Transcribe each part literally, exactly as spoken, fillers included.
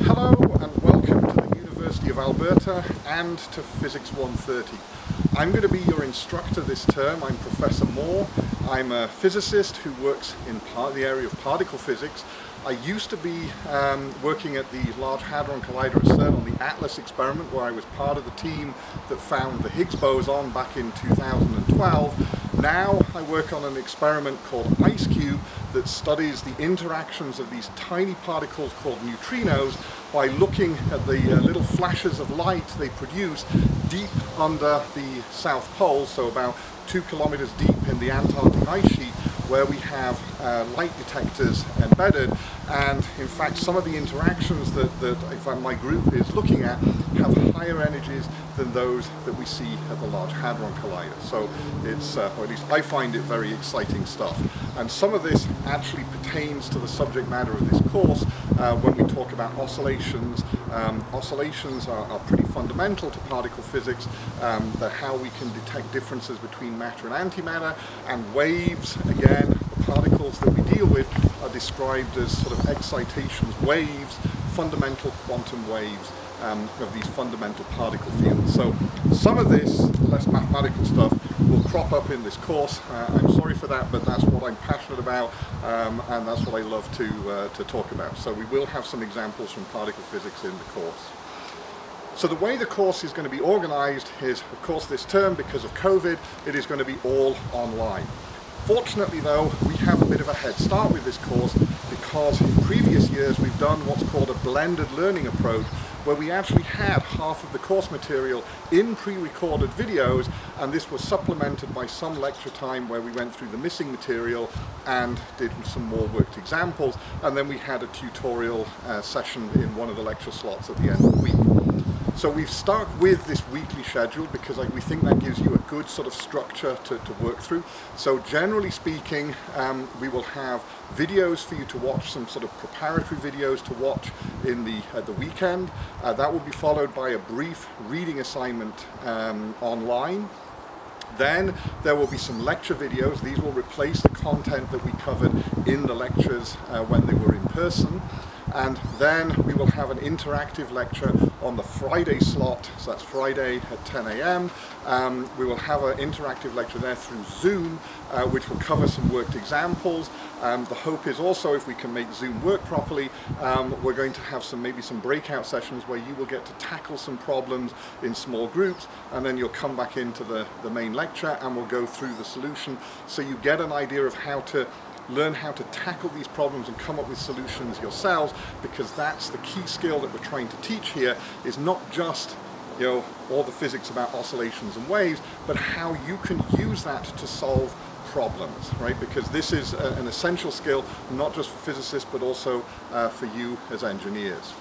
Hello and welcome to the University of Alberta and to Physics one thirty. I'm going to be your instructor this term. I'm Professor Moore. I'm a physicist who works in part, the area of particle physics. I used to be um, working at the Large Hadron Collider at CERN on the ATLAS experiment, where I was part of the team that found the Higgs boson back in two thousand twelve. Now I work on an experiment called IceCube that studies the interactions of these tiny particles called neutrinos by looking at the uh, little flashes of light they produce deep under the South Pole, so about two kilometers deep in the Antarctic ice sheet, where we have uh, light detectors embedded. And in fact, some of the interactions that, that in fact, my group is looking at have higher energies than those that we see at the Large Hadron Collider. So it's, uh, or at least I find it very exciting stuff. And some of this actually pertains to the subject matter of this course uh, when we talk about oscillations. Um, oscillations are, are pretty fundamental to particle physics, um, that how we can detect differences between matter and antimatter, and waves, again, the particles that we deal with are described as sort of excitations, waves, fundamental quantum waves um, of these fundamental particle fields. So some of this less mathematical stuff will crop up in this course. Uh, I'm sorry for that, but that's what I'm passionate about, um, and that's what I love to, uh, to talk about. So we will have some examples from particle physics in the course. So the way the course is going to be organized is, of course, this term, because of COVID, it is going to be all online. Fortunately though, we have a bit of a head start with this course, because in previous years we've done what's called a blended learning approach, where we actually had half of the course material in pre-recorded videos, and this was supplemented by some lecture time where we went through the missing material and did some more worked examples, and then we had a tutorial uh, session in one of the lecture slots at the end of the week. So we've stuck with this weekly schedule because like, we think that gives you a good sort of structure to, to work through. So generally speaking, um, we will have videos for you to watch, some sort of preparatory videos to watch in the, uh, the weekend. Uh, that will be followed by a brief reading assignment um, online. Then there will be some lecture videos. These will replace the content that we covered in the lectures uh, when they were in person. And then we will have an interactive lecture on the Friday slot, so that's Friday at ten A M Um, we will have an interactive lecture there through Zoom, uh, which will cover some worked examples. Um, the hope is also, if we can make Zoom work properly, um, we're going to have some maybe some breakout sessions where you will get to tackle some problems in small groups, and then you'll come back into the, the main lecture and we'll go through the solution, so you get an idea of how to learn how to tackle these problems and come up with solutions yourselves, because that's the key skill that we're trying to teach here, is not just, you know, all the physics about oscillations and waves, but how you can use that to solve problems, right? Because this is a, an essential skill, not just for physicists, but also uh, for you as engineers.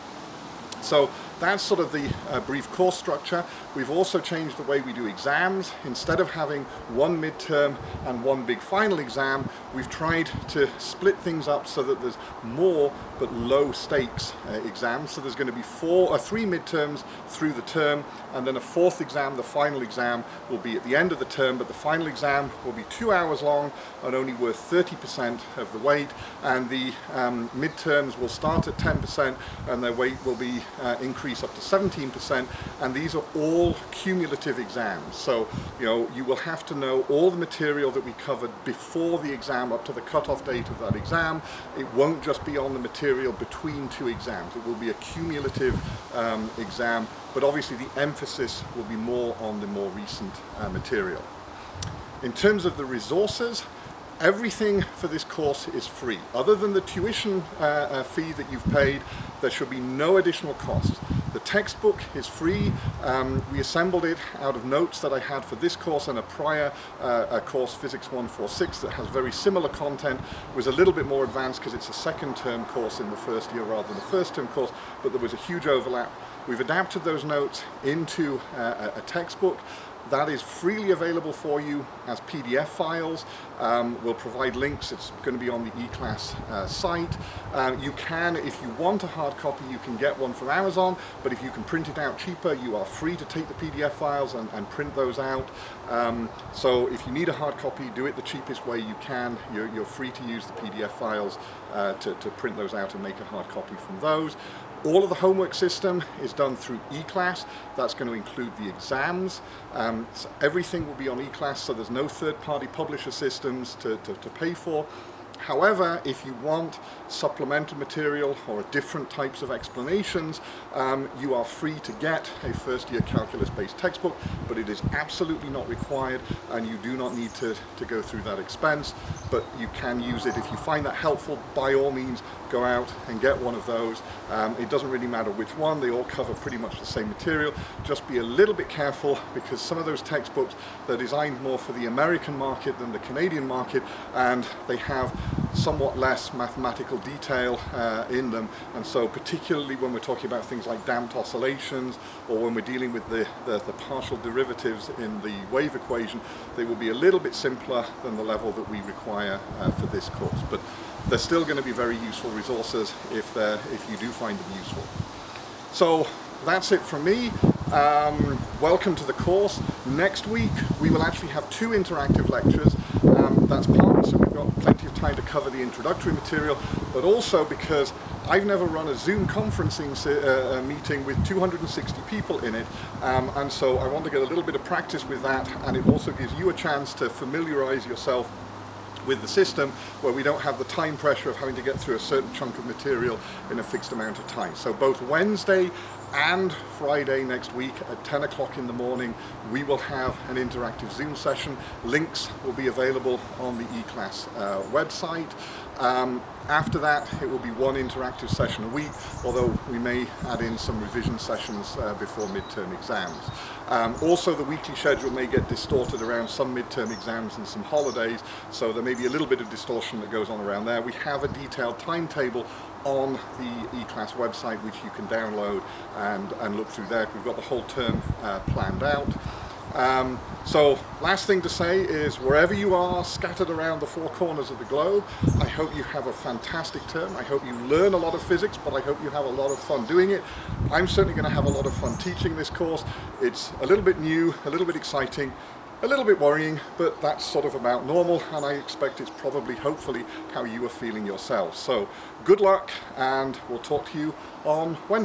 So that's sort of the uh, brief course structure. We've also changed the way we do exams. Instead of having one midterm and one big final exam, we've tried to split things up so that there's more but low stakes uh, exams. So there's going to be four or three midterms through the term, and then a fourth exam. The final exam will be at the end of the term, but the final exam will be two hours long and only worth thirty percent of the weight, and the um, midterms will start at ten percent and their weight will be uh, increase up to seventeen percent, and these are all cumulative exams. So, you know, you will have to know all the material that we covered before the exam up to the cutoff date of that exam. It won't just be on the material between two exams. It will be a cumulative um, exam, but obviously the emphasis will be more on the more recent uh, material. In terms of the resources, everything for this course is free. Other than the tuition uh, uh, fee that you've paid, there should be no additional cost. The textbook is free. Um, we assembled it out of notes that I had for this course and a prior uh, a course, Physics one forty-six, that has very similar content. It was a little bit more advanced because it's a second term course in the first year rather than the first term course, but there was a huge overlap. We've adapted those notes into uh, a textbook. That is freely available for you as P D F files. Um, we'll provide links. It's going to be on the eClass uh, site. Uh, you can, if you want a hard copy, you can get one from Amazon, but if you can print it out cheaper, you are free to take the P D F files and, and print those out. Um, so if you need a hard copy, do it the cheapest way you can. You're, you're free to use the P D F files uh, to, to print those out and make a hard copy from those. All of the homework system is done through eClass. That's going to include the exams. Um, so everything will be on eClass, so there's no third-party publisher systems to, to, to pay for. However, if you want supplemental material or different types of explanations, um, you are free to get a first-year calculus-based textbook, but it is absolutely not required, and you do not need to, to go through that expense, but you can use it. If you find that helpful, by all means, go out and get one of those. Um, it doesn't really matter which one, they all cover pretty much the same material. Just be a little bit careful, because some of those textbooks, they're designed more for the American market than the Canadian market, and they have somewhat less mathematical detail uh, in them, and so particularly when we're talking about things like damped oscillations, or when we're dealing with the, the, the partial derivatives in the wave equation, they will be a little bit simpler than the level that we require uh, for this course. But they're still going to be very useful resources if, they're, if you do find them useful. So that's it from me. Um, welcome to the course. Next week we will actually have two interactive lectures. Um, that's partly so we've got plenty of time to cover the introductory material, but also because I've never run a Zoom conferencing uh, meeting with two hundred sixty people in it, um, and so I want to get a little bit of practice with that, and it also gives you a chance to familiarize yourself with the system, where we don't have the time pressure of having to get through a certain chunk of material in a fixed amount of time. So both Wednesday and Friday next week at ten o'clock in the morning, we will have an interactive Zoom session. Links will be available on the eClass uh, website. Um, after that, it will be one interactive session a week, although we may add in some revision sessions uh, before midterm exams. Um, also, the weekly schedule may get distorted around some midterm exams and some holidays, so there may be a little bit of distortion that goes on around there. We have a detailed timetable on the eClass website, which you can download and, and look through there. We've got the whole term uh, planned out. Um, so last thing to say is, wherever you are scattered around the four corners of the globe, I hope you have a fantastic term. I hope you learn a lot of physics, but I hope you have a lot of fun doing it. I'm certainly going to have a lot of fun teaching this course. It's a little bit new, a little bit exciting, a little bit worrying, but that's sort of about normal, and I expect it's probably, hopefully, how you are feeling yourselves. So good luck, and we'll talk to you on Wednesday.